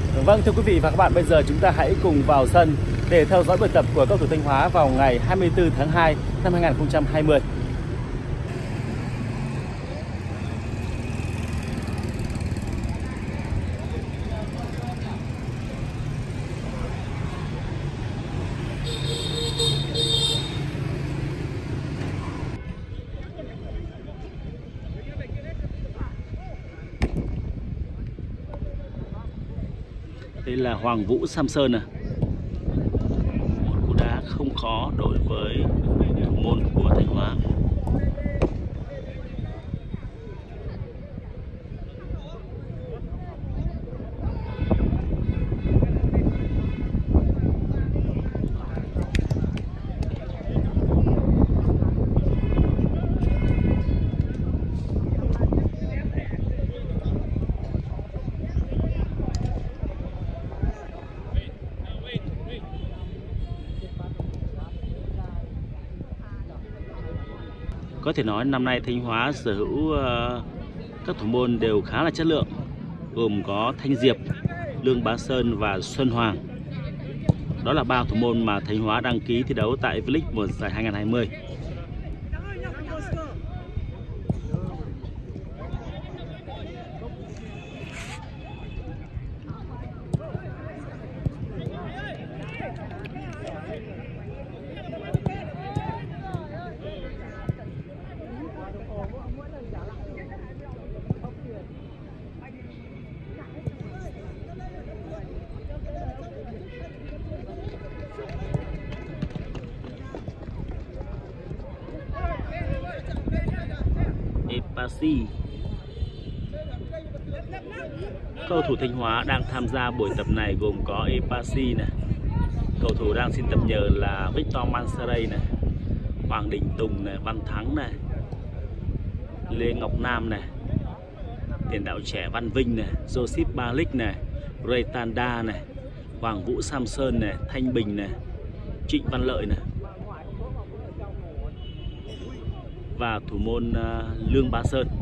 Vâng, thưa quý vị và các bạn, bây giờ chúng ta hãy cùng vào sân để theo dõi buổi tập của cầu thủ Thanh Hóa vào ngày 24 tháng 2 năm 2020. Đây là Hoàng Vũ Samson à. Một cú đá không khó đối với thủ môn của Thanh Hóa. Có thể nói năm nay Thanh Hóa sở hữu các thủ môn đều khá là chất lượng, gồm có Thanh Diệp, Lương Bá Sơn và Xuân Hoàng. Đó là 3 thủ môn mà Thanh Hóa đăng ký thi đấu tại V-League mùa giải 2020. Epasi, cầu thủ Thanh Hóa đang tham gia buổi tập này gồm có Epasi này, cầu thủ đang xin tập nhờ là Victor Mansaray này, Hoàng Đình Tùng này, Văn Thắng này, Lê Ngọc Nam này, tiền đạo trẻ Văn Vinh này, Joseph Balik này, Raytanda này, Hoàng Vũ Samson này, Thanh Bình này, Trịnh Văn Lợi này và thủ môn Lương Bá Sơn.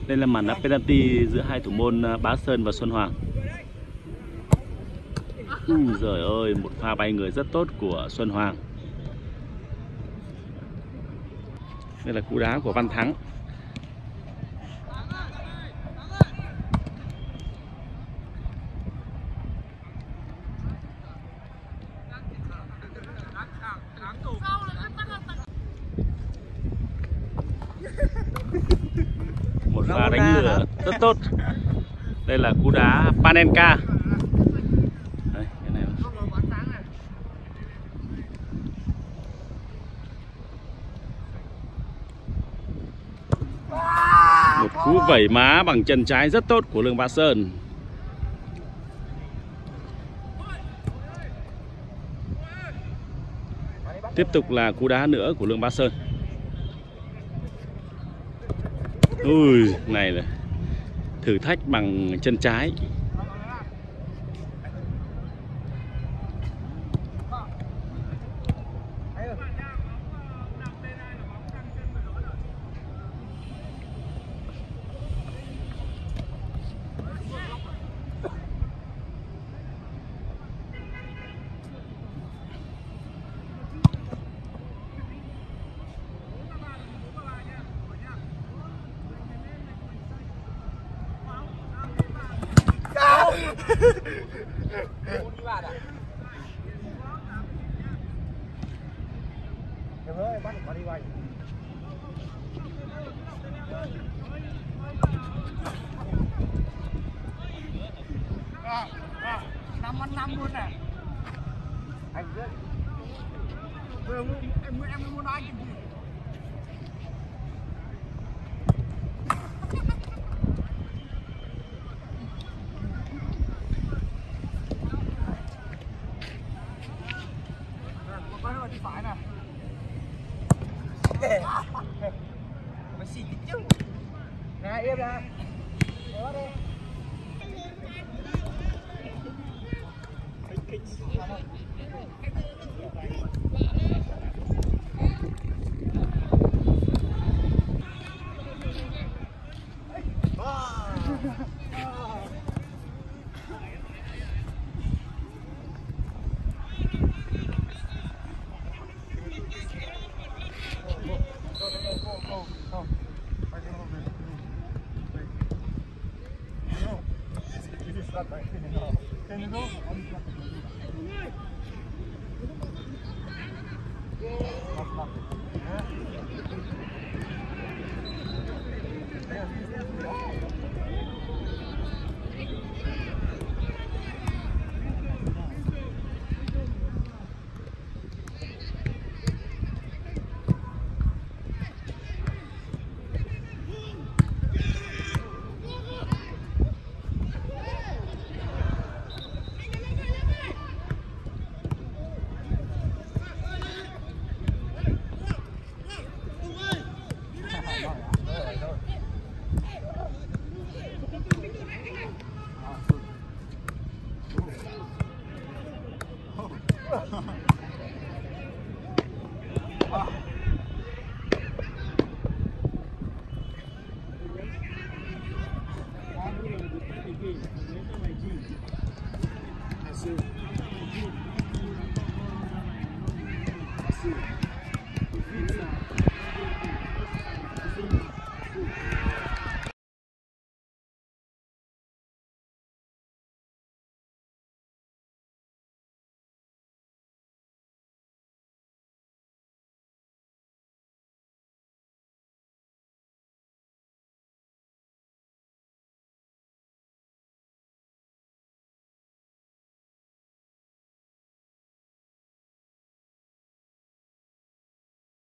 Đây là màn đá penalty giữa hai thủ môn Bá Sơn và Xuân Hoàng. Giời ơi, một pha bay người rất tốt của Xuân Hoàng. Đây là cú đá của Văn Thắng. Một pha đánh lửa rất tốt. Đây là cú đá Panenka. Đây, cái này. Một cú vẩy má bằng chân trái rất tốt của Lương Bá Sơn. Tiếp tục là cú đá nữa của Lương Bá Sơn. Ui, này là thử thách bằng chân trái. Năm luôn nè. Anh rất. Em muốn nói anh gì? Phải nè. Mày xịt chứ. Nè im ra. Đó đi. Sim.